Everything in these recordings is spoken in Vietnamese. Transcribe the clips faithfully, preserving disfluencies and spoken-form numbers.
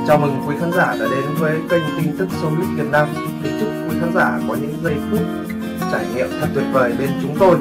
Chào mừng quý khán giả đã đến với kênh tin tức Showbiz Việt Nam. Kính chúc quý khán giả có những giây phút trải nghiệm thật tuyệt vời bên chúng tôi.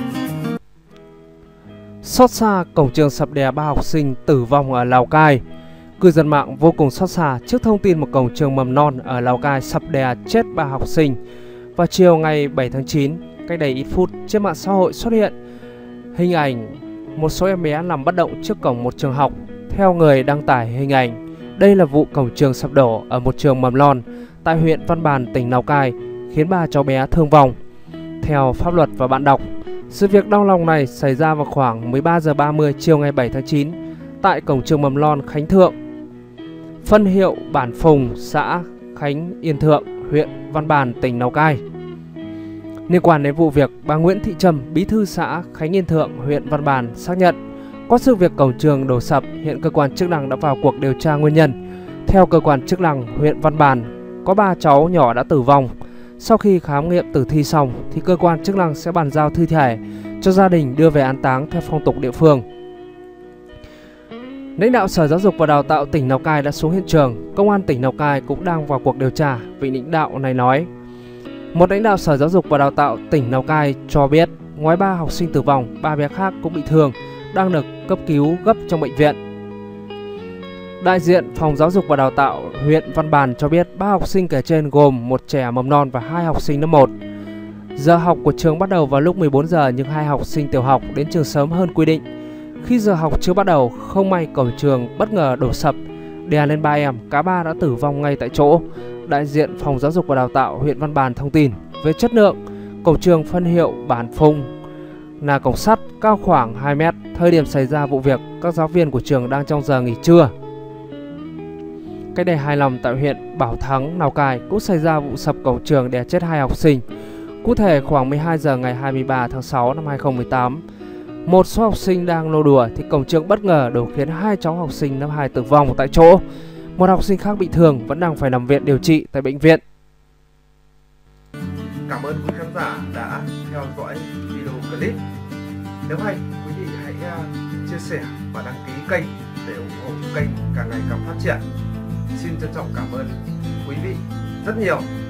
Xót xa, cổng trường sập đè ba học sinh tử vong ở Lào Cai. Cư dân mạng vô cùng xót xa trước thông tin một cổng trường mầm non ở Lào Cai sập đè chết ba học sinh. Vào chiều ngày bảy tháng chín, cách đây ít phút, trên mạng xã hội xuất hiện hình ảnh một số em bé nằm bất động trước cổng một trường học. Theo người đăng tải hình ảnh, đây là vụ cổng trường sập đổ ở một trường mầm non tại huyện Văn Bàn, tỉnh Lào Cai, khiến ba cháu bé thương vong. Theo pháp luật và bạn đọc, sự việc đau lòng này xảy ra vào khoảng mười ba giờ ba mươi chiều ngày bảy tháng chín tại cổng trường mầm non Khánh Thượng, phân hiệu Bản Phùng, xã Khánh Yên Thượng, huyện Văn Bàn, tỉnh Lào Cai. Liên quan đến vụ việc, bà Nguyễn Thị Trâm, bí thư xã Khánh Yên Thượng, huyện Văn Bàn xác nhận có sự việc cổng trường đổ sập, hiện cơ quan chức năng đã vào cuộc điều tra nguyên nhân. Theo cơ quan chức năng huyện Văn Bàn, có ba cháu nhỏ đã tử vong. Sau khi khám nghiệm tử thi xong thì cơ quan chức năng sẽ bàn giao thi thể cho gia đình đưa về an táng theo phong tục địa phương. Lãnh đạo Sở Giáo dục và Đào tạo tỉnh Lào Cai đã xuống hiện trường. Công an tỉnh Lào Cai cũng đang vào cuộc điều tra. Vị lãnh đạo này nói, một lãnh đạo Sở Giáo dục và Đào tạo tỉnh Lào Cai cho biết, ngoài ba học sinh tử vong, ba bé khác cũng bị thương, đang được cấp cứu gấp trong bệnh viện. Đại diện Phòng Giáo dục và Đào tạo huyện Văn Bàn cho biết ba học sinh kể trên gồm một trẻ mầm non và hai học sinh lớp một. Giờ học của trường bắt đầu vào lúc mười bốn giờ nhưng hai học sinh tiểu học đến trường sớm hơn quy định. Khi giờ học chưa bắt đầu, không may cổng trường bất ngờ đổ sập, đè lên ba em, cả ba đã tử vong ngay tại chỗ. Đại diện Phòng Giáo dục và Đào tạo huyện Văn Bàn thông tin về chất lượng, cổng trường phân hiệu Bản Phùng là cổng sắt cao khoảng hai mét. Thời điểm xảy ra vụ việc, các giáo viên của trường đang trong giờ nghỉ trưa. Cách đây hai năm tại huyện Bảo Thắng, Lào Cai cũng xảy ra vụ sập cổng trường đè chết hai học sinh. Cụ thể khoảng mười hai giờ ngày hai mươi ba tháng sáu năm hai nghìn không trăm mười tám, một số học sinh đang nô đùa thì cổng trường bất ngờ đổ khiến hai cháu học sinh lớp hai tử vong tại chỗ. Một học sinh khác bị thương vẫn đang phải nằm viện điều trị tại bệnh viện. Cảm ơn quý khán giả đã theo dõi video clip. Nếu hay, quý vị hãy chia sẻ và đăng ký kênh để ủng hộ kênh càng ngày càng phát triển. Xin trân trọng cảm ơn quý vị rất nhiều.